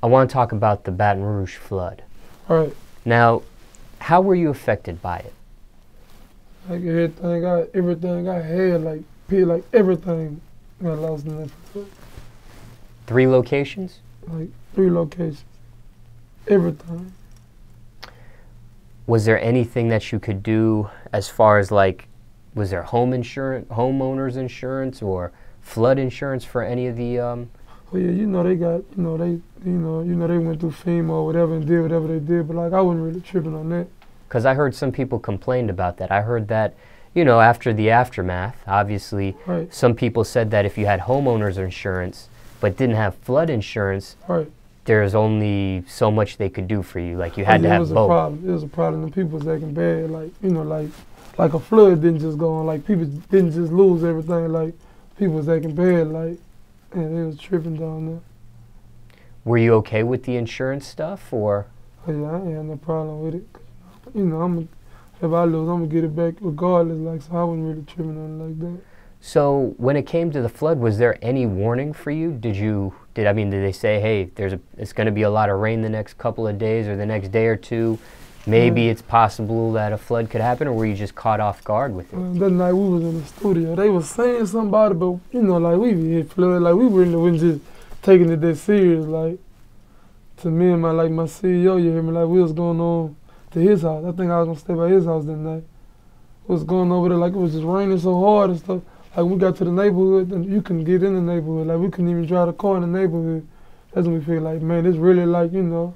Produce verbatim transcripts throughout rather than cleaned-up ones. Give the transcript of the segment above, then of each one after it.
I want to talk about the Baton Rouge flood. All right. Now, how were you affected by it? Like everything I, everything I had, like, pay, like everything got lost in that flood. Three locations? Like three locations. Everything. Was there anything that you could do as far as like, was there home insurance, homeowners insurance, or flood insurance for any of the? Um... Oh yeah, you know they got, you know they, you know, you know they went through FEMA or whatever and did whatever they did, but like I wasn't really tripping on that. Because I heard some people complained about that. I heard that, you know, after the aftermath, obviously, right. Some people said that if you had homeowners insurance but didn't have flood insurance, right. there's only so much they could do for you. Like you had oh, to yeah, have it was both. A problem. It was a problem. The people was acting bad. Like you know, like like a flood didn't just go on. Like people didn't just lose everything. Like people was acting bad. Like and it was tripping down there. Were you okay with the insurance stuff, or? Oh yeah, I ain't had no problem with it. You know, I'm a, if I lose, I'm gonna get it back regardless. Like so, I wasn't really tripping on it like that. So when it came to the flood, was there any warning for you? Did you, did I mean, did they say, hey, there's a, it's going to be a lot of rain the next couple of days or the next day or two? Maybe yeah. It's possible that a flood could happen, or were you just caught off guard with it? Uh, that night we was in the studio, they was saying something about it, but you know, like we hit flood, like we really wasn't just taking it that serious. Like to me and my like my C E O, you hear me? Like we was going on to his house. I think I was gonna stay by his house that night. Was going over there like it was just raining so hard and stuff. Like we got to the neighborhood, and you couldn't get in the neighborhood. Like we couldn't even drive the car in the neighborhood. That's when we feel like, man, it's really like, you know.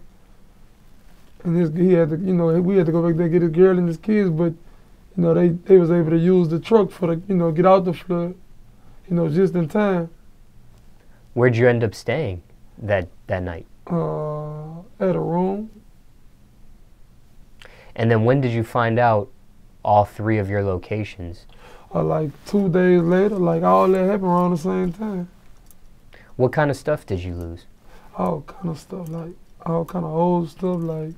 And his, he had to, you know, we had to go back there and get his girl and his kids, but, you know, they, they was able to use the truck for the, you know, get out the flood, you know, just in time. Where'd you end up staying that, that night? Uh, at a room. And then when did you find out all three of your locations? Uh, like two days later, like all that happened around the same time. What kind of stuff did you lose? All kind of stuff, like all kind of old stuff, like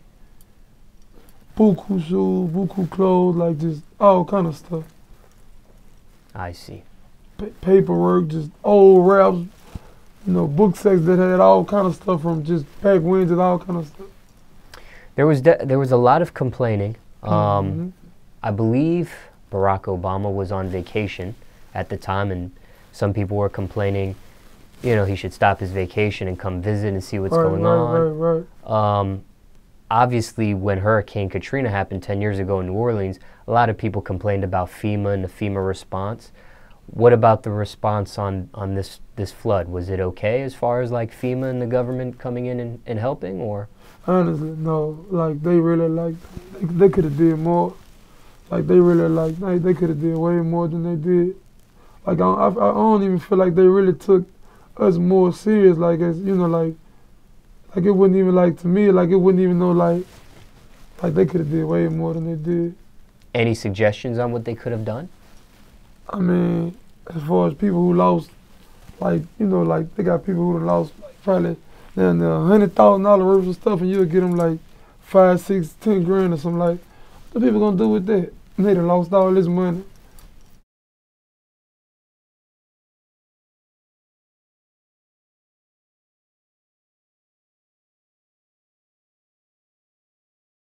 buku shoes, buku clothes, like just all kind of stuff. I see. Pa paperwork, just old wraps, you know, book sets that had all kind of stuff from just back when, just all kind of stuff. There was de there was a lot of complaining. Um, mm-hmm. I believe Barack Obama was on vacation at the time, and some people were complaining, you know, he should stop his vacation and come visit and see what's right, going right, on. Right, right. Um, obviously, when Hurricane Katrina happened ten years ago in New Orleans, a lot of people complained about FEMA and the FEMA response. What about the response on, on this, this flood? Was it okay as far as like FEMA and the government coming in and, and helping, or? Honestly, no. Like, they really, like, they, they could have did more. Like, they really, like, they, they could have did way more than they did. Like, I, I, I don't even feel like they really took us more serious, like, as, you know, like, like, it wouldn't even, like, to me, like, it wouldn't even know, like, like, they could have did way more than they did. Any suggestions on what they could have done? I mean, as far as people who lost, like, you know, like, they got people who lost, like, probably down there, one hundred thousand dollars worth of stuff, and you'll get them, like, five, six, ten grand or something, like, what the people gonna do with that? And they done lost all this money.